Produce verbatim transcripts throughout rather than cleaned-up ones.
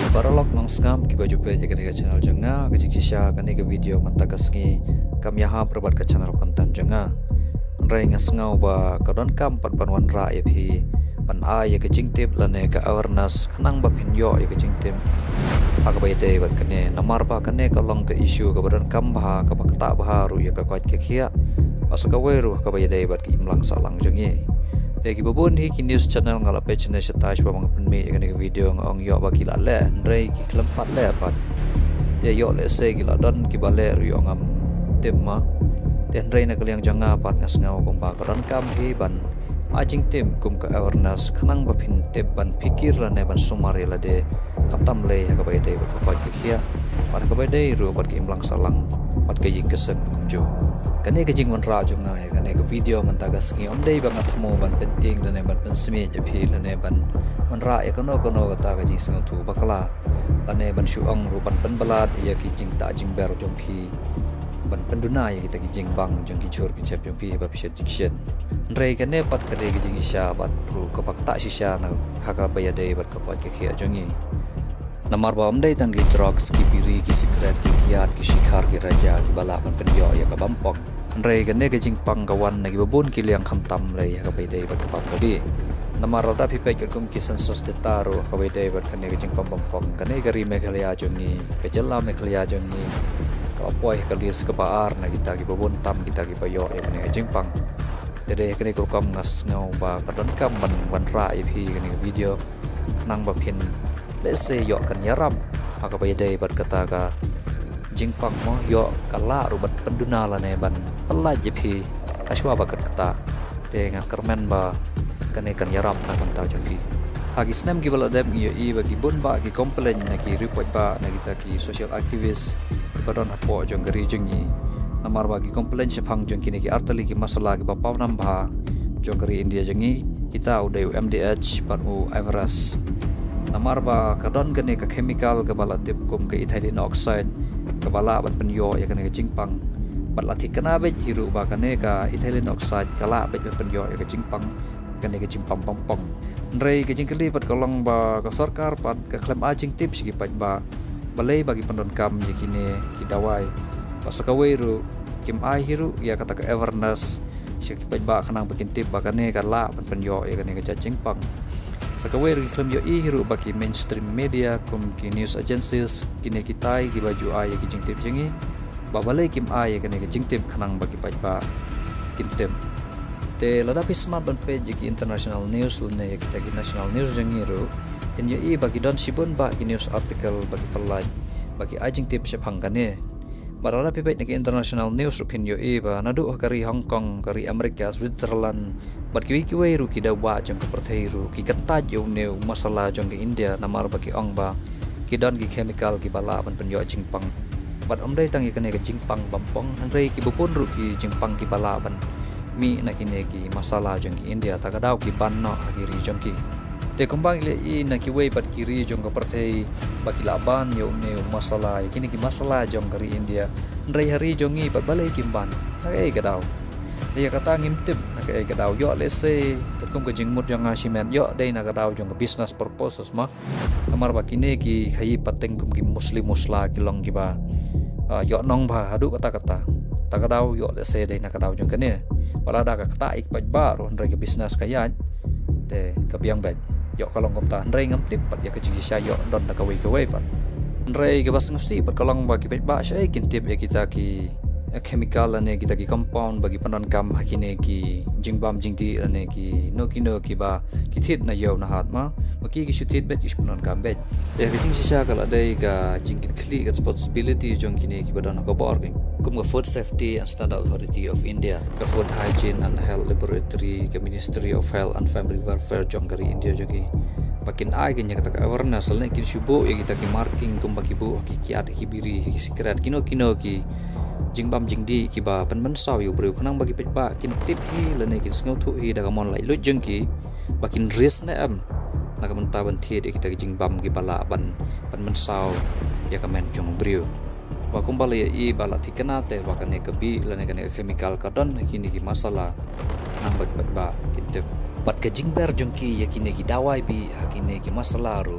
Baralok nang skam ki baju pe jaga ke channel janga ke jikisha kane ke video mantakas ngi kam yaha perbat ke channel konten janga rai ngas ngau ba kadon kam pat banwan ra ya phi pan a ya ke jingtip lane ka awareness khnang ba phin yo ya ke jingtim aga bai te bat kane namar ba kane ka long ke issue ka badan kam ba ka bakta ba ru ya ka kwat ke khia asaka weru ka bai dei bat ki imlang salang jangi Tegi babun hi ki news channel ngala page na setaj ba mga penmi ngani video ngong yo ba kila le ndrei ki klempat le pat te yo le se gila don ki bale ru ngam timma te ndrei na kaliang janga pat ngas ngau kum ba karon kam hi ban ajing tim kum ka awareness khnang ba phin te ban fikir la ne ban sumari la de kamtam le ka bai dei ba ko ki khia par ka bai dei ru bat ki imlang salang pat ke ying kesen kum jo kane ke jingwan ra jong ngai kane ke video mantaga singi om dei bang athmo ban penting lane ban pensmi je phi lane ban man ra e kono kono ta ga jing sing thu bakla lane ban shu ong ru ban pen balat ya ki jing ta jing ber jong phi ban penduna ya kita ki jing bang jong ki chur ki chep jong phi ba phi diction rei kane pat kade ke jing sha bat pru ka pakta shisha na haga baya dei bat ka pat ke khia jongi Namar ba om dei tanggi drugs ki biri ki secret ki kiat ki shikhar ki raja ki bala ban penyo ya ka bampong rei gane ke jingpang kawan na ki babun ki liang khamtam lei ka bai dei bat ka pam lagi namar da phi pe kum ki census data ro ka bai dei bat kane ke jingpang bampong kane ka ri meghalaya jongi ke jalla meghalaya jongi ka poi ka lis ka baar na kita ki babun tam kita ki bayo e kane ke jingpang dede kane ko kam ngas ngau ba ka don kam ban ban ra e phi kane video khnang ba phin Let's say yo kan yaram aga bai dei bat kata ka jingpang mo yo kala rubat penduna la ne ban pella jephi aswa ba kata te nga kermen ba kane kan yaram na kan ta jongki hagi snam ki bala dem yo i bagi bun ba ki complain na ki report ba na kita ki social activist badan apo jong gari jongi namar ba ki complain se phang jongki ne ki artali ki masala ki ba pawnam ba jong gari India jongi kita udai M D H ban u Everest namar ba kadon gane ka chemical ka bala tip kum ka ethylene oxide ka bala ban penyo ya kane ka jingpang bala thi kana be hiru ba kane ka ethylene oxide kala be ban penyo ya ka jingpang kane ka jingpang pam pam rei ka jingkali pat kolong ba ka sarkar pat ka klem ajing tip sigi pat ba balai bagi pendon kam ya kine ki dawai pasaka weru kim ai hiru ya kata ka awareness sigi pat ba kanang bikin tip ba kane ka la ban penyo ya kane ka jingpang Sakawe ri klam yo i hiru baki mainstream media kum ki news agencies kine kitai ki baju ay ki jingtip jangi babalai kim ay kane ki jingtip khanang baki pajba kimtem te lada pismat ban page ki international news lne kita ki national news jangi ru in yo i baki don sibun ba ki news article baki pelaj baki ay jingtip sephang kane barala pipet ki international news upin yo i ba nadu kari Hong Kong kari Amerika Switzerland bat ki ki wei ru ki da wa jong ka perthei ru ki kanta yo ne masala jong ki India namar baki ong ba ki don ki chemical ki bala ban penyo jingpang bat om dai tangi kane ka jingpang bampong hangrai ki bupun ru ki jingpang ki bala ban mi na kine ki masala jong ki India ta ka dau ki ban no agiri jong ki te kumbang ile i na ki wei bat kiri jong ka perthei baki laban yo ne masala kini ki masala jong kari India ndrai hari jongi pat balai kimban ai ka dau dia kata ngimtip na ka ka dau yo let's say kum ka jingmut jong asimen yo dei na ka dau jong business purposes ma amar bakine ki khai pateng kum ki muslim musla ki long ki ba yo nong ba hadu kata kata ta ka dau yo let's say dei na ka dau jong kane wala da ka kata ik pat ba ro ndrai ka business kaya te ka biang bet yo kalong kom ta ndrai ngam tip pat ya ka jing sya yo don ta ka wei ka wei pat ndrai ka bas ngsi pat kalong ba ki pet ba sya kin tip ya kita ki chemical ane kita ki compound bagi panon kam hakine ki jingbam jingti ane ki no ki no ki ba ki thit na yo na hat ma baki ki shutit bet is panon kam bet ya ka jing sya kala dai ka jingkit khli responsibility jong kine ki badan ko bor kum ga food safety and standard authority of India ka food hygiene and health laboratory ka ministry of health and family welfare jong gari India jogi bakin ai genya kata awareness salne kin shubo ya kita ki marking kum baki bu ki kiat ki biri ki secret kino kino ki jingbam jingdi ki ba pen men saw yu bru khnang bagi pet ba kin tip hi lane kin sngo thu hi daga mon lai lu jengki bakin risk na am naga menta ban thi de kita jingbam ki bala ban pen men saw ya kamen jong bru wa kumbali i bala thikana te wa kane ka bi lane kane chemical kadon kini ki masala nang bagi pet ba kin tip pat ka jingber jongki yakine ki dawai bi hakine ki masala ru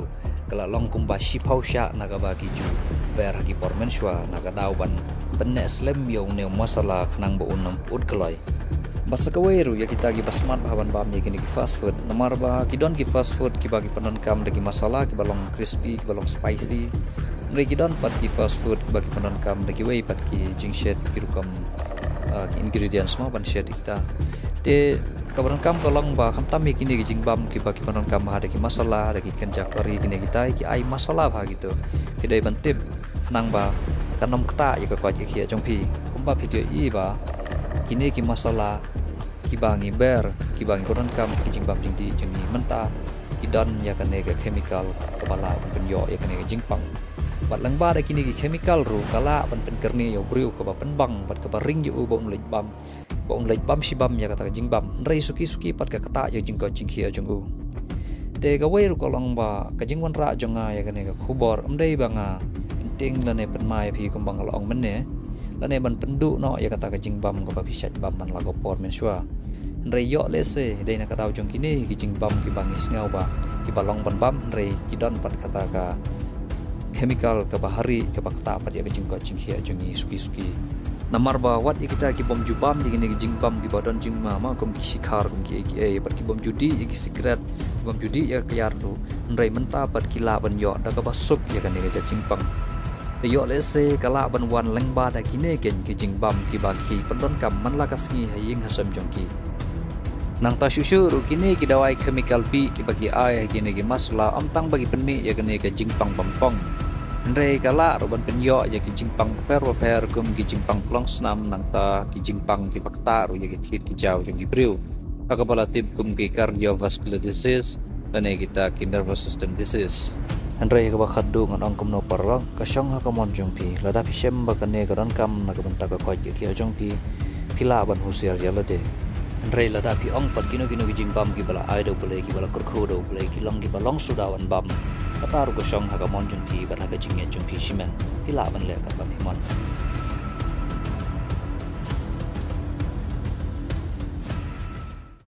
kala long kumba shipau sha naga bagi ju ber hagi pormen shwa naga dauban penne slem yo ne masala khnang bo unam ud kloi barsakaweru ya kita gi basmat bahan bam ya gini gi fast food namar ba ki don gi fast food ki bagi penon kam dagi masala ki balong crispy ki balong spicy ngri ki don pat ki fast food ki bagi penon kam dagi wei pat ki jingshet ki rukam uh, ki ingredients ma ban shet kita te kabaran kam kolong ba kam tam kini gi jingbam ki bagi penon kam ha dagi masala dagi kenja kari kini kita ki ai masala ba gitu kidai ban tip khnang ba kanom kta ya ka kwa ki khia jong phi kumba video i ba kini ki masala ki bangi ber ki bangi penon kam ki jingbam jing di jing ni menta ki don ya kan ga chemical kepala pen yo ya kan ga jingpang bat lang ba da kini ki chemical ru kala ban pen kerni yo briu ka ba pen bang bat ka ba ring yo bong lej bam bong lej bam si bam ya kata jing bam rei suki suki pat ka kata ya jing ko jing khia jong u te ga wei ru kolong ba ka jing wan ra jong nga ya kan ga khubor amdei banga penting la ne pen mai phi kum bang long men ne la ne ban pendu no ya kata ka jing bam ko ba bisat bam man la ko por men shwa rei yo lese dei na ka dau jong kini ki jing bam ki bangis ngau ba ki balong ban bam rei ki don pat kata ka chemical ke bahari ke bakta pat ya jing ko jing khia jong i suki suki namar ba wat kita ki bom jubam di gini jing bam ki badon jing ma ma kom ki sikhar kom ki ki ai pat ki bom judi ki secret bom judi ya kayar tu rei menta pat ki la ban yo da ka basuk ya kan ga jing pang te yo lese kala ban wan leng ba da kine ken ki jing bam ki ba ki pendon kam man la kasngi haying hasam jong ki nang ta shushu ru kini ki dawai chemical bi ki bagi ai gini ki masla amtang bagi penni ya kan ga jing pang bam pong Ndrei kala roban penyo ya ki jingpang per per kum ki jingpang plong snam nang ta ki jingpang ki pakta ru ya ki tit ki jaw jong ibriu akapala tip kum ki cardiovascular disease dan kita ki nervous system disease Ndrei ka bakhadu ngan ong kum no parlang ka shong ha ka mon jong pi lada pi shem ba kan ne garan kam na ka banta ka ko ki ki jong pi pila ban husiar ya lade Ndrei lada pi ong pat kino kino ki jingpam ki bala ai do bele ki bala kurkho do bele ki long ki balong sudawan bam kata rugo shong haga mon jung pi ban haga jingye jung pi shimen pila ban le ka ba pi mon